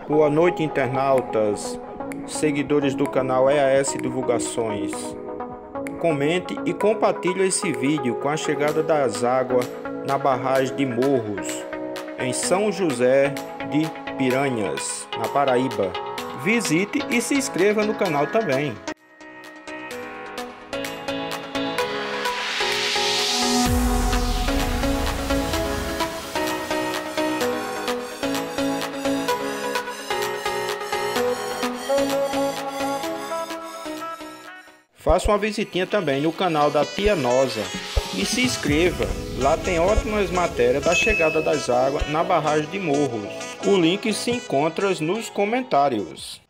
Boa noite, internautas, seguidores do canal EAS Divulgações. Comente e compartilhe esse vídeo com a chegada das águas na barragem de Morros, em São José de Piranhas, na Paraíba. Visite e se inscreva no canal também. Faça uma visitinha também no canal da Tia Nosa e se inscreva. Lá tem ótimas matérias da chegada das águas na barragem de Morros. O link se encontra nos comentários.